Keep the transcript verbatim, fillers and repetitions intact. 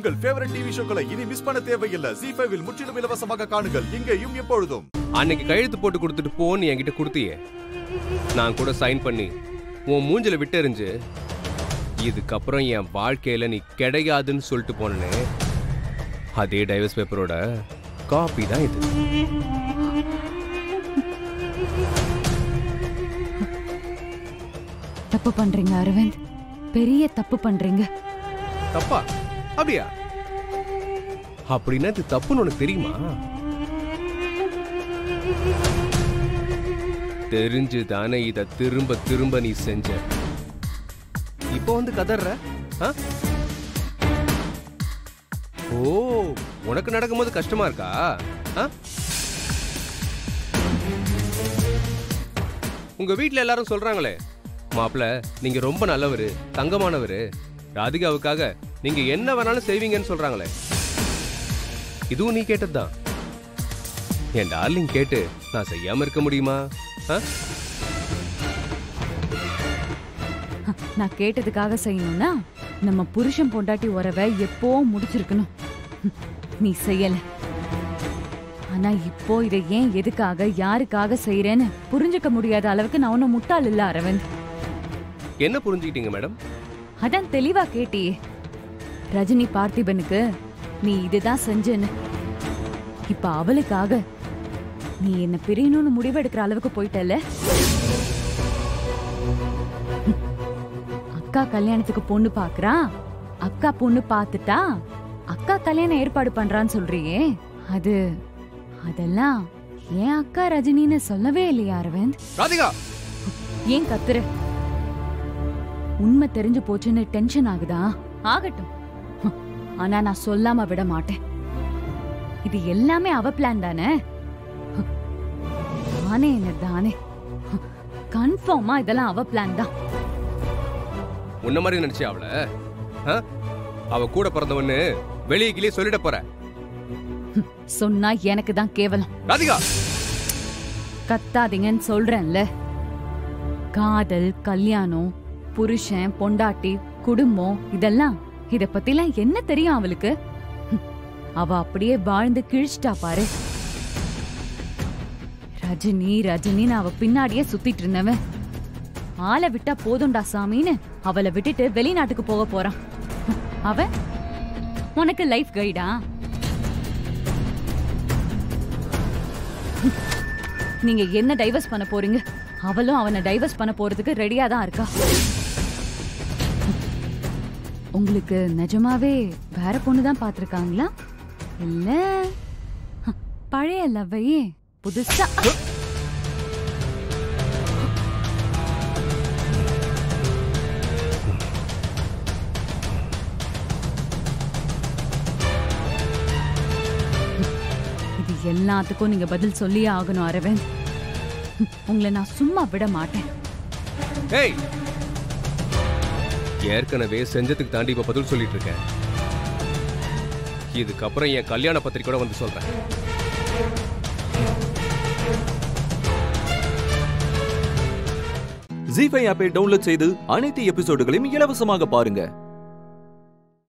உங்கள் favourite TV ஷோக்களை இனி miss பண்ண தேவையில்லை. ஜீ ஃபைவ் இல் முற்றிலும் இலவசமாக காணுங்கள். இங்கேயும் எப்பொழுதும். அன்னைக்கு கையெழுத்து போட்டு கொடுத்துட்டு போன்னு என்கிட்ட கொடுத்தியே, நான் கூட சைன் பண்ணி உன் மூஞ்சில விட்டெறிஞ்சு இதுக்கப்புறம் என் வாழ்க்கையில நீ கிடையாதுன்னு சொல்லிட்டு போனே, அதே டைவர்ஸ் பேப்பரோட காப்பி தான் இது. தப்பு பண்றீங்க அரவிந்த், பெரிய தப்பு பண்றீங்க. தப்பா? அப்படியா? அப்படின்னா இது தப்புன்னு உனக்கு தெரியுமா? தெரிஞ்சுதானே இத திரும்ப திரும்ப நீ செஞ்ச. இப்போ வந்து கதற? ஓ, உனக்கு நடக்கும்போது கஷ்டமா இருக்கா? உங்க வீட்டுல எல்லாரும் சொல்றாங்களே, மாப்பிள்ள நீங்க ரொம்ப நல்லவரு, தங்கமானவரு, ராதிகாவுக்காக நீங்க என்ன வேணாலும் செய்வீங்கன்னு சொல்றாங்களே, இதுவும் நீ கேட்டதுதான். என் டார்லிங் கேட்டு நான் செய்யாம இருக்க முடியுமா? நான் கேட்டதுக்காக செய்யணும்னா நம்ம புருஷன் பொண்டாட்டி உறவை எப்போ முடிச்சிருக்கணும். நீ செய்யல. ஆனா இப்போ இதை ஏன், எதுக்காக, யாருக்காக செய்யறேன்னு புரிஞ்சுக்க முடியாத அளவுக்கு நான் ஒன்னும் முட்டாள் இல்ல அரவிந்த். என்ன புரிஞ்சுக்கிட்டீங்க மேடம்? அதான் தெளிவா கேட்டியே. ரஜினி பார்த்திபனுக்கு நீ இதுதான் செஞ்சேன்னு. இப்ப அவளுக்காக நீ என்ன பிரியணும்னு முடிவெடுக்கிற அளவுக்கு போயிட்டல. அக்கா கல்யாணத்துக்கு பொண்ணு பாக்குறா, அக்கா பொண்ணு பாத்துட்டா அக்கா கல்யாணம் ஏற்பாடு பண்றான்னு சொல்றியே, அது அதெல்லாம் ஏன் அக்கா ரஜினின்னு சொல்லவே இல்லையா அரவிந்த்? ராதிகா ஏன் கத்துற? உண்மை தெரிஞ்சு போச்சுன்னு டென்ஷன் ஆகுதா? ஆகட்டும். ஆனா நான் சொல்லாம விட மாட்டேன். இது எல்லாமே அவ பிளான் தானே. தானே என்ன தானே கன்ஃபார்மா இதெல்லாம் அவ பிளான் தான். உன்ன மாதிரி நினைச்சியா அவள? அவ கூட பிறந்தவன்னு வெளியே கிளியே சொல்லிட போற. சொன்னா எனக்கு தான் கேவலம். ராதிகா கத்தாதீங்கன்னு சொல்றேன்ல. காதல், கல்யாணம், புருஷன், பொண்டாட்டி, குடும்பம், இதெல்லாம் இத பத்திலாம் என்ன தெரியும் அவளுக்கு? அவ அப்படியே வாழ்ந்து கிழிச்சிட்டா பாரு. ரஜினி ரஜினின்னு அவ பின்னாடியே சுத்திட்டு இருந்தவன் ஆளை விட்டா போதும்டா சாமின்னு அவளை விட்டுட்டு வெளிநாட்டுக்கு போக போறான். அவ உனக்கு லைஃப் கைடா? நீங்க என்ன டைவர்ஸ் பண்ண போறீங்க? அவளும் அவனை டைவர்ஸ் பண்ண போறதுக்கு ரெடியா தான் இருக்கா. உங்களுக்கு நிஜமாவே வேற பொண்ணுதான் பாத்திருக்காங்களா, இல்ல பழைய லவ்வையே புதுசா? இது எல்லாத்துக்கும் நீங்க பதில் சொல்லியே ஆகணும் அரவிந்த். உங்களை நான் சும்மா விட மாட்டேன். ஏற்கனவே செஞ்சதுக்கு தாண்டி இப்ப பதில் சொல்லிட்டு இருக்கேன். இதுக்கப்புறம் என் கல்யாண பத்திரிக்கையோட வந்து சொல்றேன். ஜீ ஃபைவ் ஆப்பை டவுன்லோட் செய்து அனைத்து எபிசோடுகளையும் இலவசமாக பாருங்க.